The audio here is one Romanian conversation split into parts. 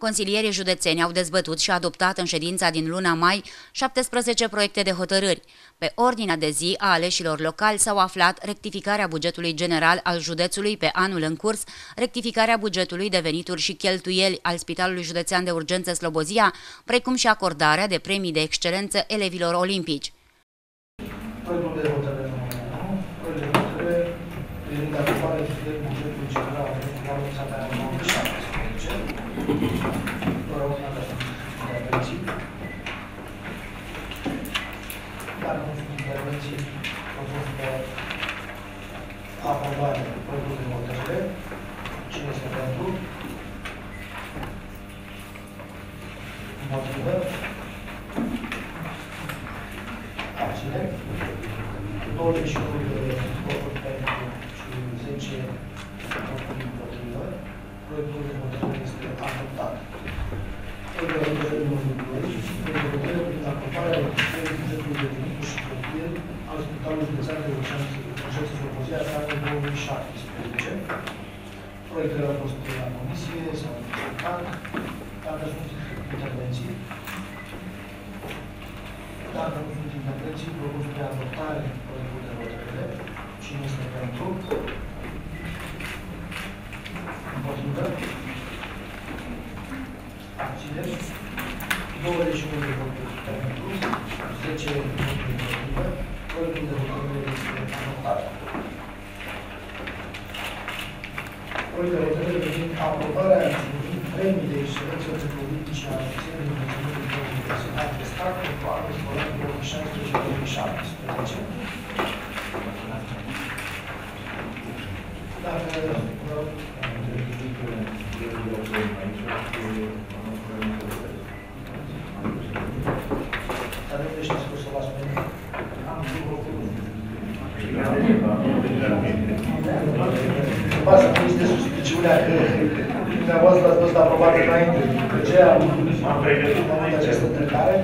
Consilierii județeni au dezbătut și adoptat în ședința din luna mai 17 proiecte de hotărâri. Pe ordinea de zi a aleșilor locali s-au aflat rectificarea bugetului general al județului pe anul în curs, rectificarea bugetului de venituri și cheltuieli al Spitalului Județean de Urgență Slobozia, precum și acordarea de premii de excelență elevilor olimpici. Proiectul de hotărâre proiectul de hotărâre privind aprobarea bugetului general al anul 2017. Dacă nu sunt intervenții, propun pe aprobarea proiectului de hotărâre. Cine este pentru? Împotrivă? Abțineri? 21 de voturi pentru și 10 voturi împotrivă. Proiectul de hotărâre este adoptat. Proiectul de hotărâre numărul 2, proiectul de hotărâre prin aprobarea rectificării bugetului de venituri și cheltuieli al Spitalului Județean de Urgență Slobozia pe anul 2017. Proiectele au fost la comisie, s-au discutat. Dacă sunt intervenții, dacă nu sunt intervenții, propun spre adoptare proiectul de hotărâre. Cine este pentru? Împotrivă? Abțineri? 21 de voturi pentru, 10 voturi împotrivă. Proiectul de hotărâre este adoptat. Proiectul de hotărâre privind aprobarea premii de excelență politice a Ofițerului Mulțumirii de Universitate de Stat pentru anul școlar 2016-2017. Dacă vă rog, dar nu știți că o să vă spune. Asta nu este suspiciunea că dumneavoastră ați fost aprobată înainte. De ce am avut această trecare?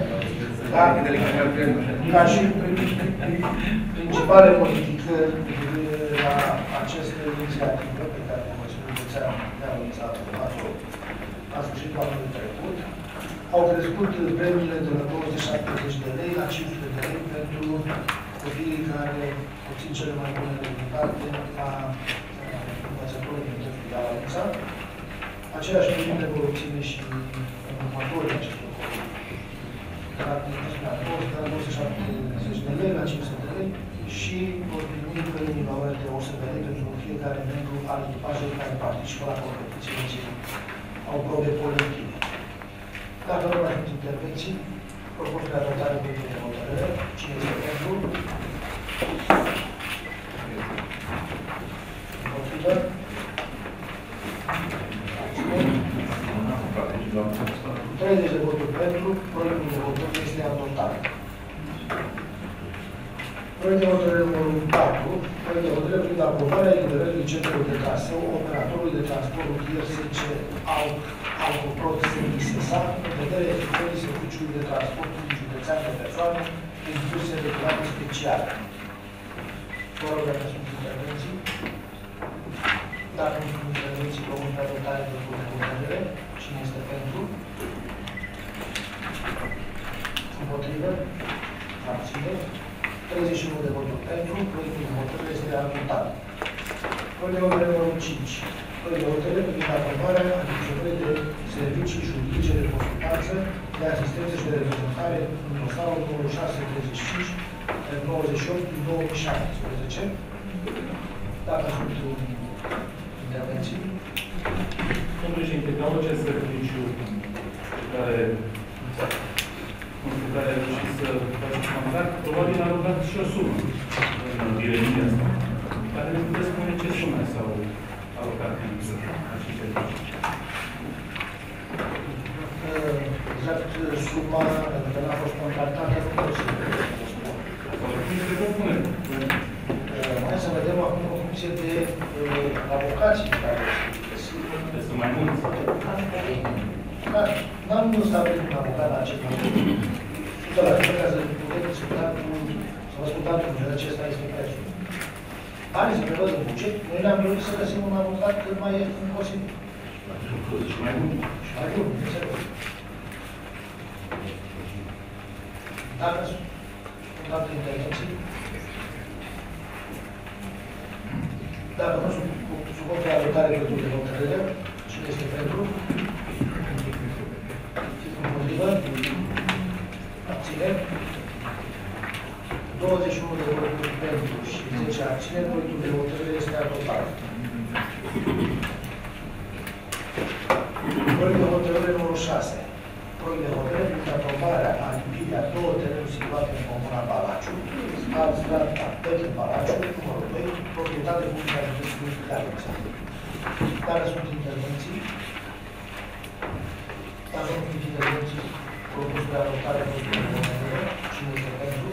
Ca și principale modificări la această inițiativă pe care Consiliul Județean ne-a anunțat la sfârșitul anului trecut, au crescut premiile de la 270 de lei la 500 de lei pentru copiii care obțin cele mai bune rezultate la învățătorii din testul de la Alunța. Aceleași premiile vor obține și următorii acestor copii. De la 270 de lei la 500 de lei și vor primi premii în valoare de 100 de lei pentru fiecare membru al echipajului care participă la competițiile ce au probe colective. Dacă nu mai sunt intervenții, propun pe adoptarea proiectului de hotărâre. Cine este pentru? Împotrivă? 30 de voturi pentru, proiectul de hotărâre este adoptat. Proiect de hotărâre numărul 4, proiect de hotărâre privind aprobarea eliberării licențelor de traseu operatorului de transport rutier SC Autoprod SSA în vederea efectuării serviciului de transport județean de persoane în curse de plată speciale. Vă rog dacă sunt intervenții. Dacă nu sunt intervenții, propun pe adoptare de hotărâre. Cine este pentru? Împotrivă? Abțineri? 31 de voturi pentru, proiectul de hotărâre este adoptat. Proiect de hotărâre numărul 5. Proiect de hotărâre privind aprobarea achiziționării de servicii juridice de consultanță, de asistență și de reprezentare în dosarul 2635 98 din 2017. Dacă sunt intervenții. Domnul președinte, ca orice serviciu care a reușit să faceți contract, probabil a rugat și o sumă în direcția asta. Care ne puteți spune ce sume s-au alocat în acest serviciu? Exact suma care a fost contractată nu pot să spun. Hai să vedem acum în funcție de avocații care sunt mai mulți. N-am stabilit un avocat la acest moment. Că la fel, ca să puteți discuta cu, să vă spun datul, că acesta este prețul. Banii se prevăd în buget, noi ne-am dorit să găsim un avocat cât mai ieftin posibil. Și mai bun. Și mai bun. Dacă sunt alte intervenții, dacă nu sunt suport la adoptare proiectul de hotărâre, cine este pentru? Împotrivă? Abțineri? 21 de voturi pentru și 10 abțineri, proiectul de hotărâre este adoptat. Proiect de hotărâre numărul 6. Proiect de hotărâre pentru aprobarea alipirii a două terenuri situate în comuna Balaciu, strada Petre Balaciu, numărul 2, proprietate publică a județului Piatrăța. Care sunt intervenții? Dacă nu sunt intervenții, propus de adoptare proiectului de hotărâre, cine este pentru?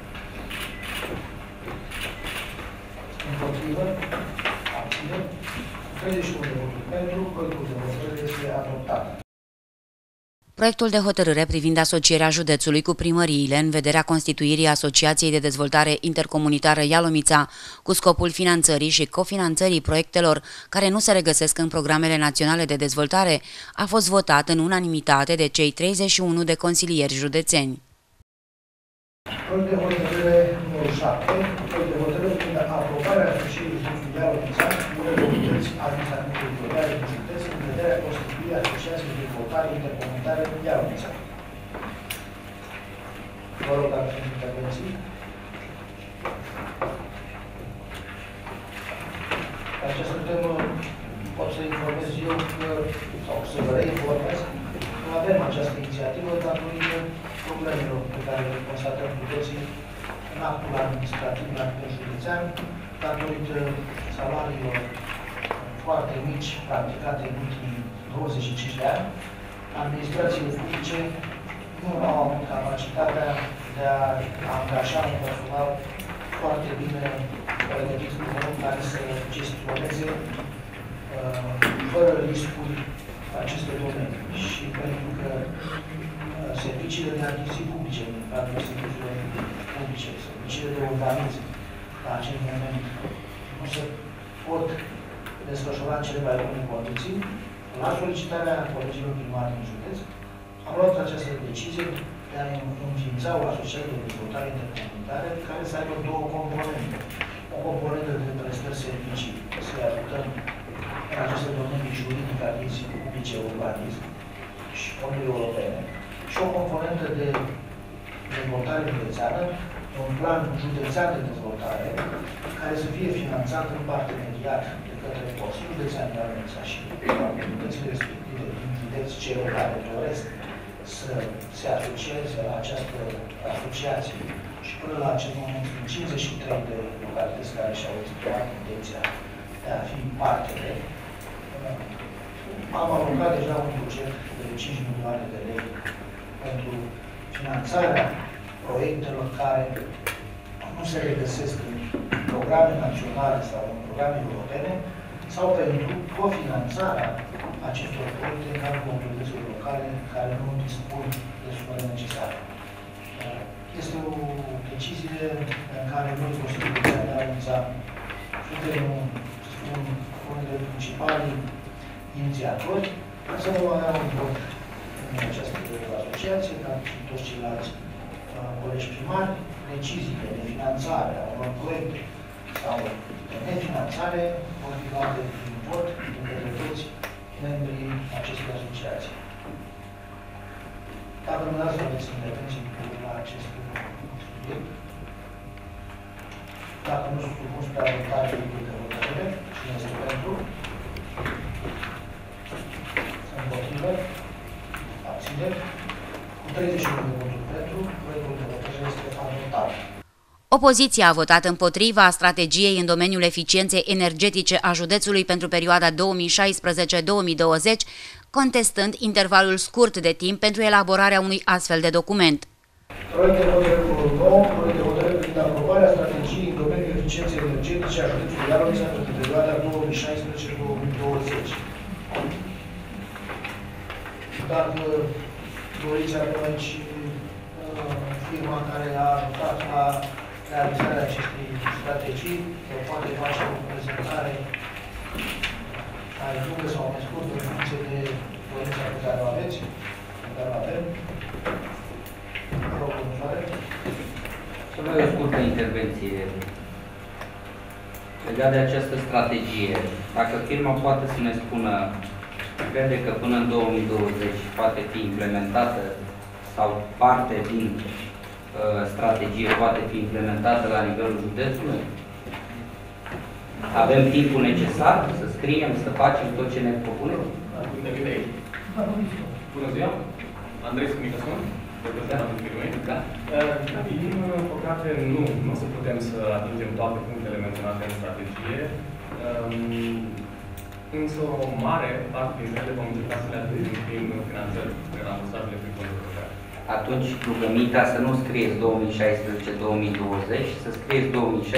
Împotrivă? Abține? 31 de voturi pentru, proiectul de hotărâre este adoptat. Proiectul de hotărâre privind asocierea județului cu primăriile în vederea constituirii Asociației de Dezvoltare Intercomunitară Ialomița cu scopul finanțării și cofinanțării proiectelor care nu se regăsesc în programele naționale de dezvoltare a fost votat în unanimitate de cei 31 de consilieri județeni. Proiect de hotărâre numărul 7. Proiect de hotărâre privind aprobarea asocierii județului Ialomița cu autorități administrative-teritoriale din județ în vederea constituirii Asociației de Dezvoltare Intercomunitară Ialomița. Vă rog, dacă sunt intervenții. Pe această temă pot să informez eu că, sau să vă reinformez, că avem această inițiativă datorită problemelor pe care le constatăm cu toții în actul administrativ la nivel județean, datorită salariilor foarte mici practicate în ultimii 25 de ani. Administrațiile publice nu au avut capacitatea de a angaja un personal foarte bine pregătit care să gestioneze fără riscuri aceste domenii. Și pentru că serviciile de achiziții publice, în cadrul serviciilor publice, serviciile de urbanism, la acest moment nu se pot desfășura în cele mai bune condiții, la solicitarea colegilor primari din județ, am luat această decizie de a înființa o asociație de dezvoltare intercomunitară care să aibă două componente. O componentă de prestări servicii, să-i ajutăm în aceste domenii juridice, achiziții publice, urbanism și fonduri europene, și o componentă de dezvoltare județeană, un plan județean de dezvoltare, care să fie finanțat în parteneriat de către Consiliul Județean Ialomița și autoritățile respective din județ, celor care doresc să se asocieze la această asociație și până la acest moment sunt 53 de localități care și-au exprimat intenția de a fi partene. Am alocat deja un buget de 5 milioane de lei pentru finanțarea proiectelor care nu se regăsesc în programe naționale sau în programe europene sau pentru cofinanțarea acestor proiecte în cadrul autorităților locale care nu dispun de sumele necesare. Este o decizie în care noi, Consiliul Județean Ialomița, suntem unul dintre principalii inițiatori, să nu avea un vot în această asociație, ca și toți ceilalți colegi primari, deciziile de finanțare a unor proiecte sau de nefinanțare vor fi luate prin vot de către toți membrii acestei asociații. Dacă nu dați, aveți intervenții la acest subiect. Dacă nu sunt supus pe adoptare de hotărâre, cine este pentru? Împotrivă? Abțineri? Cu 31 de voturi pentru, proiectul de hotărâre este adoptat. Opoziția a votat împotriva strategiei în domeniul eficienței energetice a județului pentru perioada 2016-2020, contestând intervalul scurt de timp pentru elaborarea unui astfel de document. Proiect de hotărâre numărul 9, proiect de hotărâre privind aprobarea strategiei în domeniul eficienței energetice a județului Ialomița pentru perioada 2016-2020. Dacă doriți, avem aici firma care a ajutat la realizarea acestei strategii, că poate face o prezentare mai lungă sau mai scurtă în funcție de dorința pe care o aveți, pe care o avem. Vă rog, domnule. scurtă intervenție. Legat de această strategie, dacă firma poate să ne spună, crede că până în 2020 poate fi implementată sau parte din strategie poate fi implementată la nivelul județului? Avem timpul necesar să scriem, să facem tot ce ne propunem? Bună ziua! Andrei Scumicason, reprezentantul firmei. Da. Din păcate, nu o să putem să atingem toate punctele menționate în strategie, însă o mare parte din ele vom încerca să le atingem prin finanțări, prin rambursabile prin fonduri europene. Atunci rugămintea să nu scrieți 2016-2020, să scrieți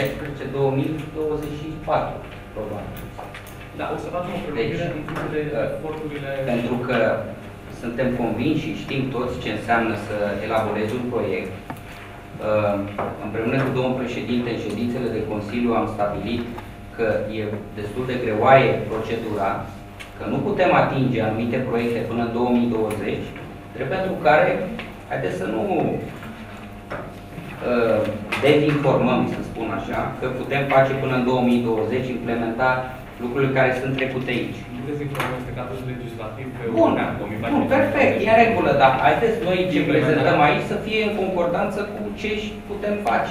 2016-2024, probabil. Da, o să facem o prelungire în funcție de eforturile... Pentru că suntem convinși și știm toți ce înseamnă să elaborezi un proiect. Împreună cu domnul președinte, în ședințele de Consiliu am stabilit că e destul de greoaie procedura, că nu putem atinge anumite proiecte până în 2020, drept pentru care, haideți să nu dezinformăm, să spun așa, că putem face până în 2020, implementa lucrurile care sunt trecute aici. Dezinformăm este cadrul legislativ pe Bun, 2014. bun, perfect, e în regulă, dar haideți noi ce prezentăm aici să fie în concordanță cu ce putem face.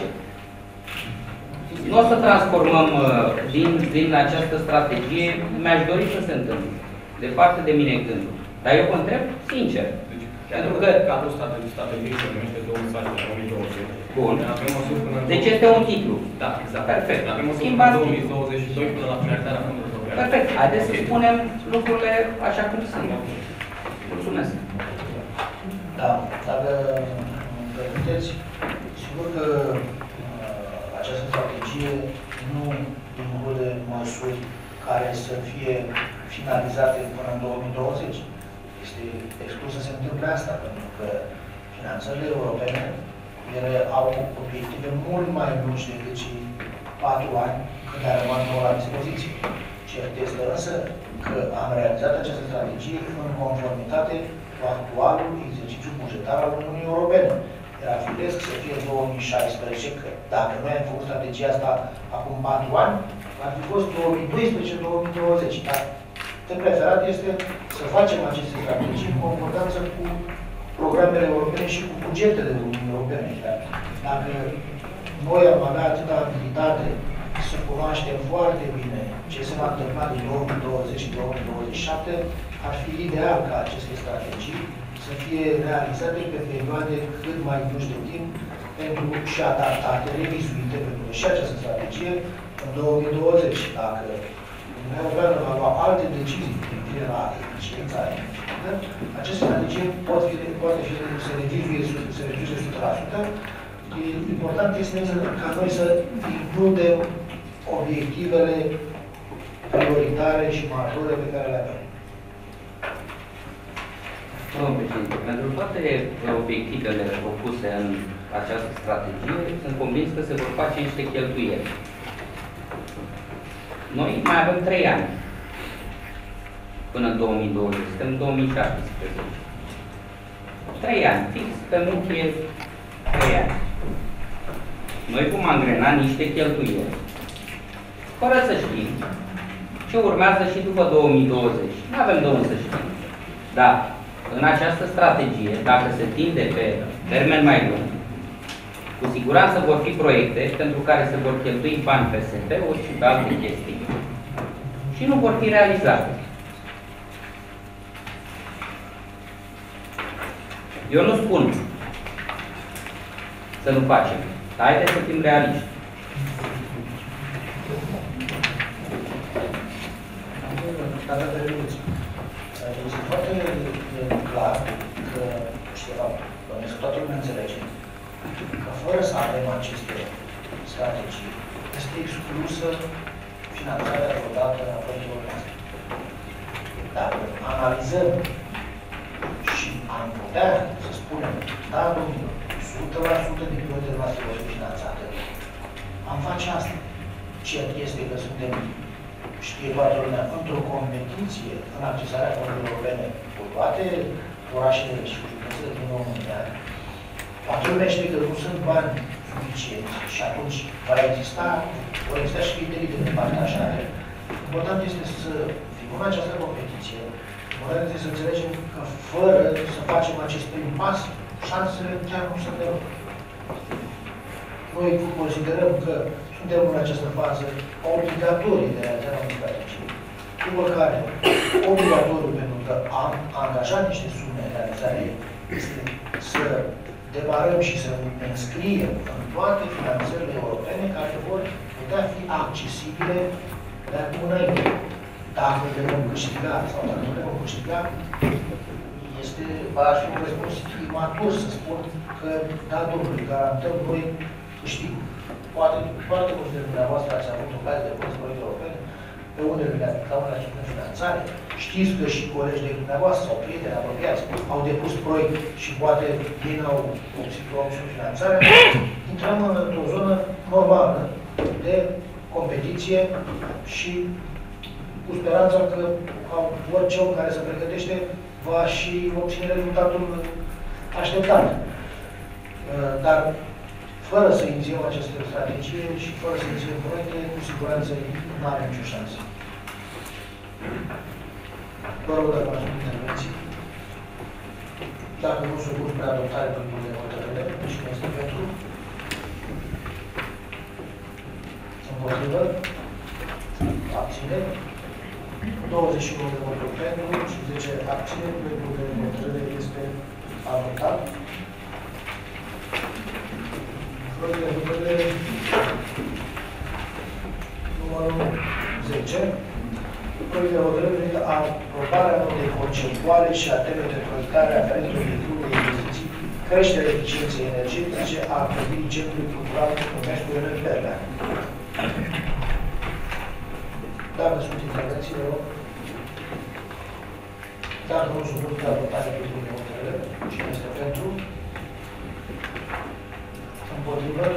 Nu o să transformăm din această strategie, mi-aș dori să se întâmple. Departe de mine gândul. Dar eu vă întreb sincer. Pentru că cadrul strategiei se numește 2020. Bun. Avem măsuri până în... Deci este un titlu. Da, exact. Perfect. Avem măsuri Schimbați până în 2022 până la finalizarea fondurilor europene. Perfect. Haideți să spunem lucrurile așa cum sunt. Mulțumesc. Da, dacă îmi permiteți, sigur că această strategie nu include măsuri care să fie finalizate până în 2020. Este exclus să se întâmple asta, pentru că finanțările europene ele au obiective mult mai lungi decât cei 4 ani când a rămas nouă la dispoziție. Cert este însă că am realizat această strategie în conformitate cu actualul exercițiu bugetar al Uniunii Europene. Era firesc să fie 2016, că dacă noi am făcut strategia asta acum 4 ani, ar fi fost 2012-2020. Dar de preferat este să facem aceste strategii în concordanță cu programele europene și cu bugetele Uniunii Europene. Dacă noi am avea atâta abilitate să cunoaștem foarte bine ce se va întâmpla din 2020 și 2027, ar fi ideal ca aceste strategii să fie realizate pe perioade cât mai lungi de timp pentru și adaptate, revizuite, pentru că și această strategie în 2020, dacă Uniunea Europeană va lua alte decizii cu privire la eficiența energetică, aceste strategii poate fi să revizuie 100%. Important este ca noi să includem obiectivele prioritare și majore pe care le avem. Domnul președinte, pentru toate obiectivele propuse în această strategie, sunt convins că se vor face niște cheltuieli. Noi mai avem 3 ani până în 2020, suntem în 2017. 3 ani, fix pe muchie 3 ani. Noi vom angrena niște cheltuieli, fără să știm ce urmează și după 2020. Nu avem de unde să știm. Dar în această strategie, dacă se tinde pe termen mai lung, cu siguranță vor fi proiecte pentru care se vor cheltui bani pe SP-uri și pe alte chestii. Și nu vor fi realizate. Eu nu spun să nu facem. Dar haideți să fim realiști. Dacă permiteți, este foarte clar că, bănuiesc că toată lumea înțelege că fără să avem aceste strategii, este exclusă finanțarea vreodată a proiectelor noastre. Dacă analizăm și am putea să spunem, da, domnule, 100% din proiectele noastre vor fi finanțate, am face asta. Cert este că suntem, știe toată lumea, într-o competiție în accesarea fondurilor europene cu toate orașele și cu județele din România. Toată lumea știe că nu sunt bani suficienți și atunci vor exista și criterii de departajare. Important este să fim în această competiție. Important este să înțelegem că fără să facem acest prim pas, șansele chiar nu sunt deloc. Noi considerăm că suntem în această fază obligatorie de realizarea unui strategie. După care, obligatoriu, pentru că am angajat niște sume de realizare, este să demarăm și să ne înscriem în toate finanțările europene care vor putea fi accesibile de acum înainte. Dacă le vom câștiga sau dacă nu le vom câștiga, va fi un răspuns imatur să spun că, da, domnule, garantăm noi câștigul. Poate foarte mulți dintre dumneavoastră ați avut ocazie de părți proiecte europene, pe unele le-ați aplicat la finanțare. Știți că și colegi de dumneavoastră sau prieteni apropiați au depus proiect și poate ei n-au obținut finanțare. Intrăm într-o zonă normală de competiție și cu speranța că orice om care se pregătește va și obține rezultatul așteptat. Dar fără să inițiem această strategie și fără să inițiem proiecte, cu siguranță nu are nicio șansă. Vă rog dacă v-ați făcut intervenții. Dacă nu sunt pus pe adoptare pentru de hotărâre, cine este pentru? Împotrivă? Abțineri? 21 de voturi pentru și 10 abțineri. Proiectul de hotărâre este adoptat. Proiectul de hotărâre numărul 10. Proiect de hotărâre privind aprobarea notei conceptuale și a temei de proiectare aferente obiectivului de investiții, creșterea eficienței energetice a clădirii Centrului Cultural Numescu Ionel Berlea. Dacă sunt intervenții, vă rog. Dacă nu sunt lucruri de adoptare proiectul de hotărâre, cine este pentru? Împotrivă?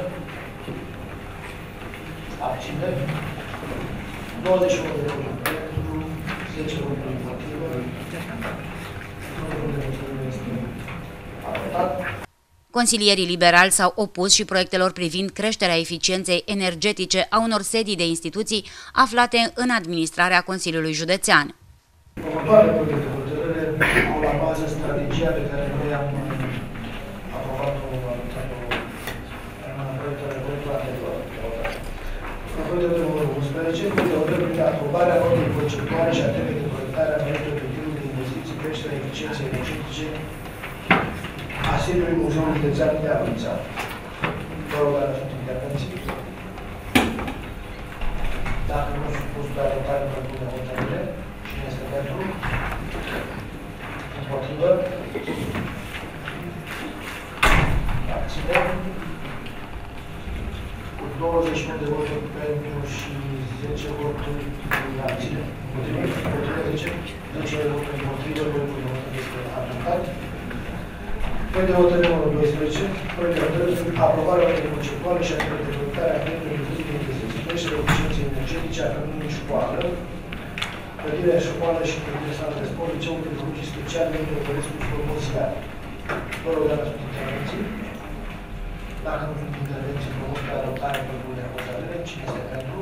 Abțineri? 21 de voturi pentru, 10 voturi împotrivă. Proiectul de hotărâre este adoptat. Consilierii liberali s-au opus și proiectelor privind creșterea eficienței energetice a unor sedii de instituții aflate în administrarea Consiliului Județean. Următoarele proiecte de hotărâre au la bază strategia pe care noi am aprobat-o în proiectul anterior. Proiectul de numărul 11, proiectul de hotărâre privind aprobarea notei conceptuale și a temei de proiectare a proiectului obiectivului de investiții, creșterea eficienței energetice a sediului Muzeului Județean Neamărița. Vă rog, dacă sunt intervenții. Dacă nu sunt pus pe adoptare proiectul de hotărâre, cine este pentru? Împotrivă? Abțineri? Cu 21 de voturi pentru și 10 voturi abțineri. Împotrivă 10 voturi împotrivă, proiectul de hotărâre este adoptat. Proiect de hotărâre numărul 12, proiect de hotărâre privind aprobarea notei conceptuale și a temei de proiectare a proiectului de investiții, creșterea eficienței energetice a clădirii școală, clădirea școală și clădirea sală de sport, liceul tehnologic special, Nemțu Popescu Slobozia. Vă rog, dacă sunt intervenții. Dacă nu sunt intervenții, vă rog pe adoptare proiectul de hotărâre. Cine este pentru?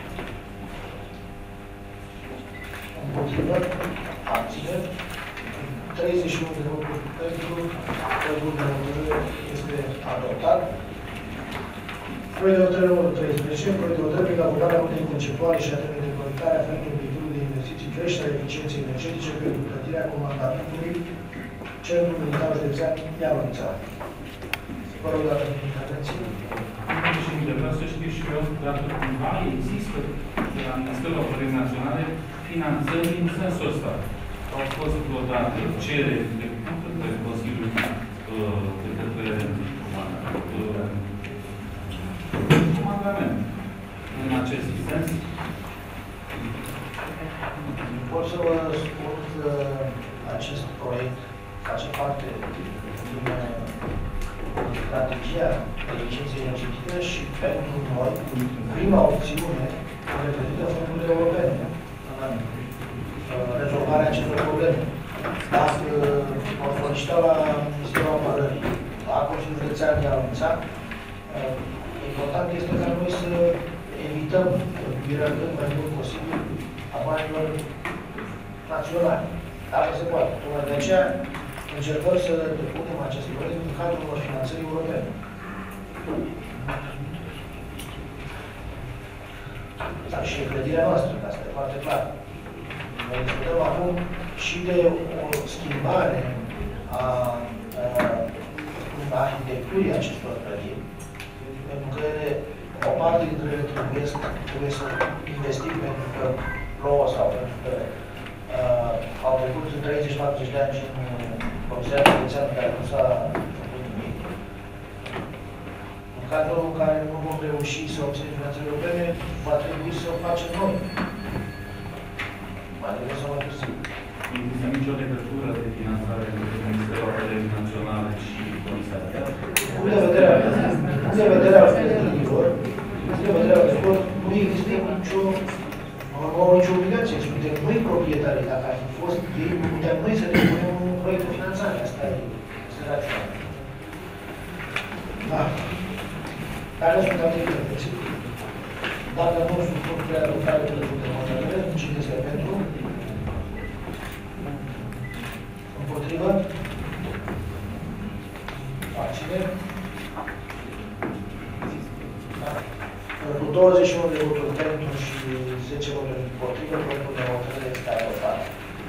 Împotrivă? Abțineri? 31 de voturi pentru, proiectul de hotărâre este adoptat. Proiect de hotărâre numărul 13, proiect de hotărâre privind aprobarea notei conceptuale și a temei de proiectare aferente obiectivului de investiții, creșterea eficienței energetice pentru clădirea comandamentului Centrul Militar Județean Neamărița. Vă rog, dacă sunt intervenții. Președinte, vreau să știu și eu dacă cumva există de la Ministerul Apărării Naționale finanțări în sensul ăsta. Au fost vreodată cereri de către Consiliul de către comandament în acest sens? Pot să vă spun că acest proiect face parte din strategia eficienței energetice și pentru noi, prima opțiune reprezintă fondurile europene în rezolvarea acestor probleme. Dacă au solicitat la Ministerul Apărării, la Consiliul Județean Neamărița, Important este ca noi să evităm cheltuirea cât mai mult posibil a banilor naționali. Dacă se poate. Tocmai de aceea încercăm să depunem acest proiect în cadrul unor finanțări europene. Dar și clădirea noastră, asta e foarte clar. Noi discutăm acum și de o schimbare a arhitecturii acestor clădiri, pentru că o parte dintre ele trebuie să investim pentru că plouă sau pentru că au trecut 30-40 de ani și în Comisia Județeană care nu s-a făcut nimic. În cadrul în care nu vom reuși să obținem finanțări europene, va trebui să o facem noi. Mai devreme sau mai târziu. Nu există nicio legătură de finanțare între Ministerul Apărării Naționale și Comisia de Artă? Punct de vedere al clădirilor, nu există nicio obligație. Suntem noi proprietari. Dacă ar fi fost ei, puteam noi să depunem un proiect de finanțare. Asta e rațional. Da. Care sunt activități? Dacă nu sunt puncte de adoptare de hotărâre, cine este pentru? Împotrivă? Abține? Da. Cu 21 de voturi pentru și 10 voturi împotrivă, proiectul de hotărâre este adoptat.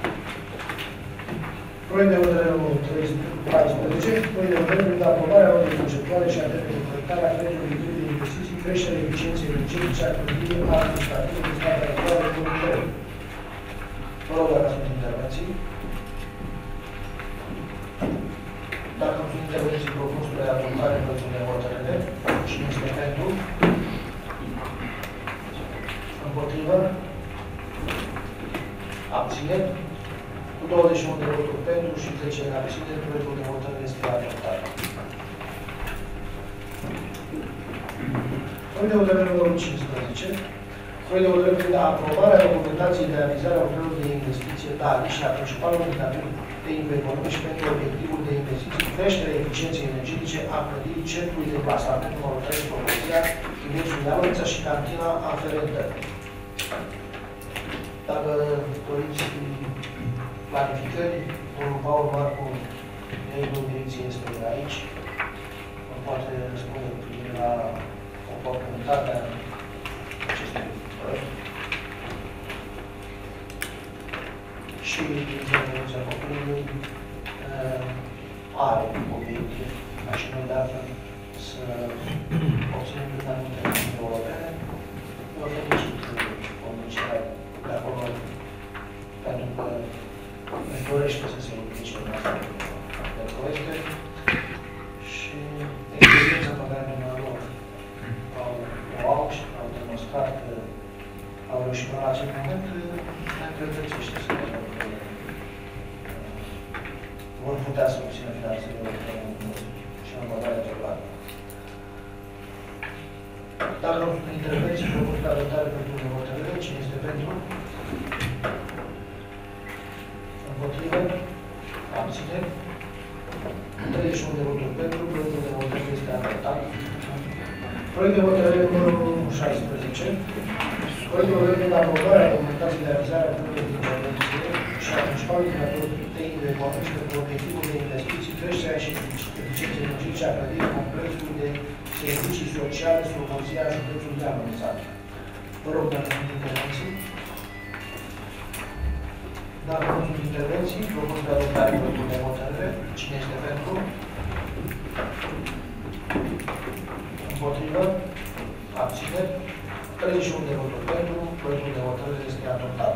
Proiect de hotărâre numărul 14. Proiect de hotărâre privind aprobarea ordinii conceptuale și a termenului de proiectare a creditului de investiții, creșterea eficienței energetice a clădirii administrative din statele actuale de lucrări. Vă rog dacă sunt intervenții. Dacă nu sunt intervenții, propun spre adoptare proiectul de hotărâre. Cine este pentru? Împotrivă? Abțineri? Cu 21 de voturi pentru și 10 abțineri, proiectul de hotărâre este adoptat. Proiect de hotărâre numărul 15. Proiect de hotărâre privind aprobarea documentației de avizare a lucrărilor de investiție DALI și a principalului indicator tehnico economici pentru obiectivul de investiții, creșterea eficienței energetice a clădirii Centrului de Plasament numărul 3, Promoția, județul Ialomița și cantina aferentă. Dacă doriți planificări, domnul Paul Marcu, directorul direcției, este aici. Îmi poate răspunde cu privire la oportunitatea acestui proiect. Și direcția Comunului are obiectiv, ca și noi de altfel, să obținem cât mai multe fonduri europene. Eu felicit conducerea de acolo, pentru că își dorește să se implice în astfel de proiecte și experiența pe care dumneavoastră o au și au demonstrat că au reușit până la acest moment, ne îndreptățește să vedem că vor putea să obțină finanțările europene și în abordare totală. Dacă nu sunt intervenții, propun spre adoptare pentru hotărâre. Cine este pentru? Împotrivă? Abțineri? 31 de voturi pentru, proiectul de hotărâre este adoptat. Proiect de hotărâre numărul 16. Proiect de hotărâre de aprobare a documentației de avizare a Comunului din Intervenție și a principalului indicator tehnic economic pentru obiectivul de investiții, creșterea și eficienței energetice a clădirii complexului de servicii sociale Slobozia, județul Ialomița. Vă rog dacă sunt intervenții. Dacă nu sunt intervenții, propun de adoptare proiectul de hotărâre. Cine este pentru? Împotrivă? Abțineri? 31 de voturi pentru, proiectul de hotărâre este adoptat.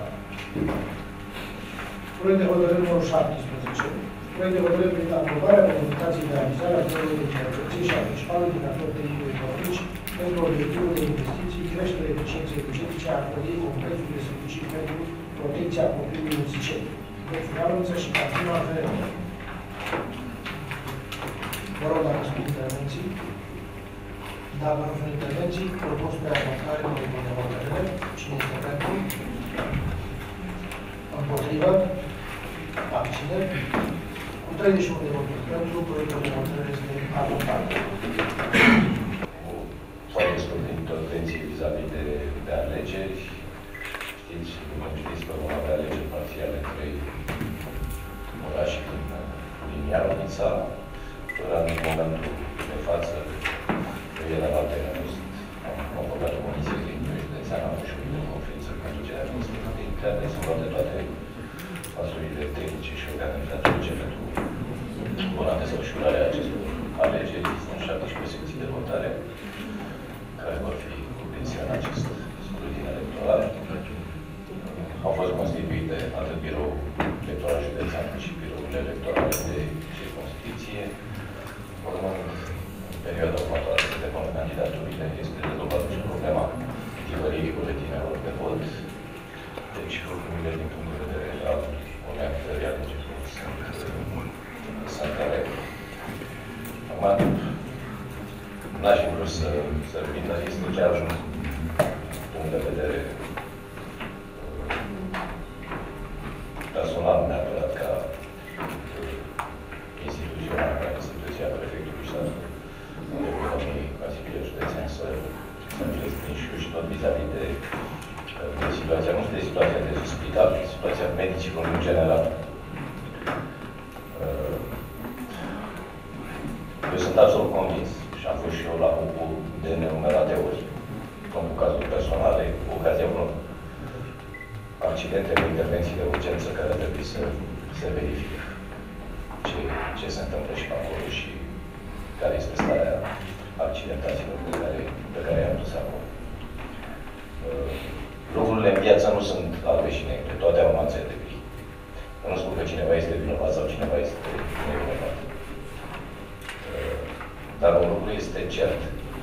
Proiect de hotărâre numărul 17. Proiect de hotărâre privind aprobarea documentației de avizare a Comunului de Intervenție și a principalului indicator tehnic economici pentru obiectivul de investiții, creșterea eficienței energetice a clădirii complexului de servicii pentru protecția copilului musiceni, județul Ialomița și cantina aferentă. Vă rog dacă sunt intervenții. Dacă nu sunt intervenții, propun spre adoptare proiectul de hotărâre. Cine este pentru? Împotrivă? Abțineri? Cu 31 de voturi pentru, proiectul de hotărâre este adoptat. atenție vis-a-vis de alegeri. Știți, după cum știți, că vom avea alegeri parțiale în 3 orașe din Iaronița. Până în momentul de față, el la Valtea a fost convocat o comisie de județeană, a fost și o conferință cu conducerea administrativă interne, să luăm de toate măsurile tehnice și organizatorice pentru buna desfășurare a acestor alegeri. Sunt 17 secții de votare care vor fi cuprinse în acest scrutin electoral. Au fost constituite atât biroul electoral județean cât și birourile electorale de circumscripție. Urmând în perioada următoare să depună candidaturile, este rezolvată și problema tipăririi buletinelor de vot. Deci lucrurile din punct de vedere al unei actării alegeri sunt care. Acum, n-aș fi vrut să revin, dar este chiar un punct de vedere personal neapărat ca instituțional, ca instituția prefectului și a Economiei Consiliului Județean să înțeles și tot vis-a-vis de situația, nu de situația de spital, de situația medicilor în general. Eu sunt absolut convins și am fost și eu la UPU de nenumerate ori, cum cu cazuri personale, cu ocazia unor accidente cu intervenții de urgență care trebuie să se verifice ce se întâmplă și acolo și care este starea accidentaților pe care i-am dus acolo. Lucrurile în viață nu sunt albe și negre, toate au nuanțe de gri. Eu nu spun că cineva este vinovat sau cineva este nevinovat. Dar un lucru este cert.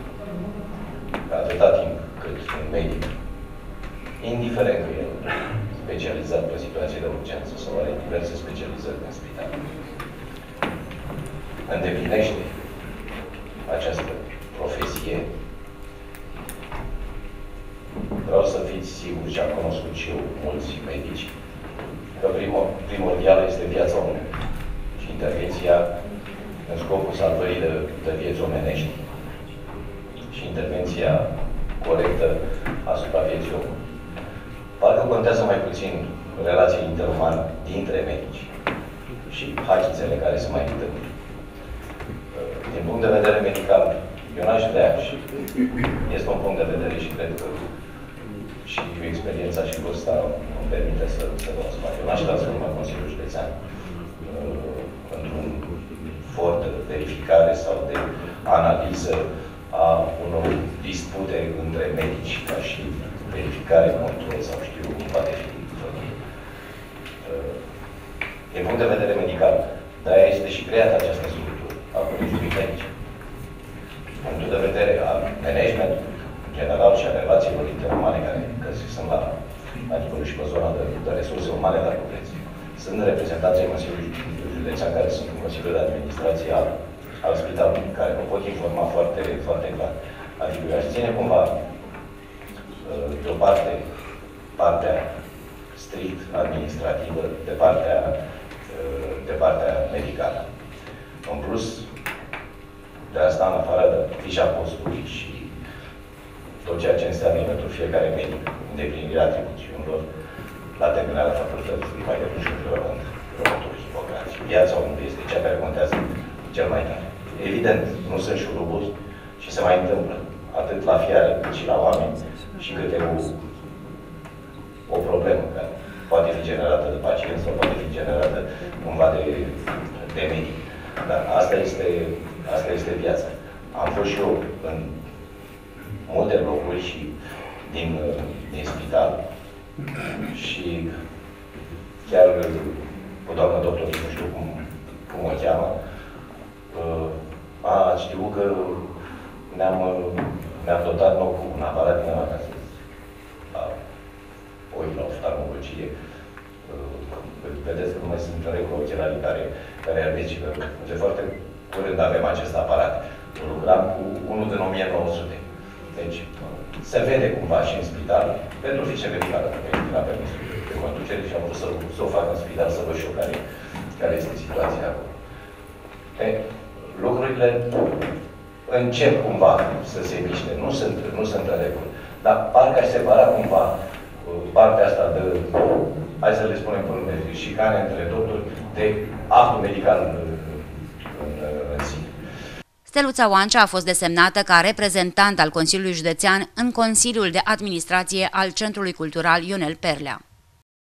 Atâta timp cât un medic, indiferent că el specializat pe situații de urgență sau are diverse specializări în spital, îndeplinește această profesie, vreau să fiți siguri și am cunoscut și eu mulți medici, că primordială este viața omului și intervenția în scopul salvării de vieți omenești și intervenția corectă asupra vieții omului. Parcă contează mai puțin relațiile interumane dintre medici și hachițele care se mai întâmplă. Din punct de vedere medical, eu n-aș vrea și este un punct de vedere și cred că și experiența și vârsta îmi permite să vă spun. Eu n-aș transforma Consiliul Județean într-un for de verificare sau de analiză a unor dispute între medici, ca și verificare, control sau știu cum poate fi făcut. Din punct de vedere medical, de-aia este și creată această structură a Colegiului Medici. Punctul de vedere al managementului general și a relațiilor interumane care sunt la nivelul și pe zona de resurse umane la Coleți. Sunt reprezentanții Consiliului Județean care sunt în Consiliul de Administrație al Spitalului, care vă pot informa foarte, foarte clar. Adică eu aș ține cumva de o parte partea strict administrativă, de partea medicală. În plus, de asta, în afară de fișa postului și tot ceea ce înseamnă pentru fiecare medic, îndeplinirea atribuțiunilor, la terminarea facultății mai depus și următorii Hipocrați. Viața omului este cea care contează cel mai tare. Evident, nu sunt șuruburi și se mai întâmplă, atât la fiare cât și la oameni, și câte o problemă care poate fi generată de pacient sau poate fi generată cumva de medic. Dar asta este viața. Am fost și eu în multe locuri și din spital și chiar cu doamna doctor, nu știu cum o cheamă, știu că ne-am dotat nou cu un aparat din ăla, ca să la oftalmologie. Vedeți că nu mai sunt în regulă ochelarii care aveți și că de foarte curând avem acest aparat. Lucram cu unul din 1900. Deci, se vede cumva și în spital, pentru fișe medicală, pentru la permisul de conducere și am vrut să o fac în spital, să văd și eu care este situația acolo. Lucrurile încep cumva să se miște, nu sunt în regulă. Dar parcă aș separa cumva partea asta de, hai să le spunem pe nume, șicane între doctori, de actul medical în sine. Steluța Oancea a fost desemnată ca reprezentant al Consiliului Județean în Consiliul de Administrație al Centrului Cultural Ionel Perlea.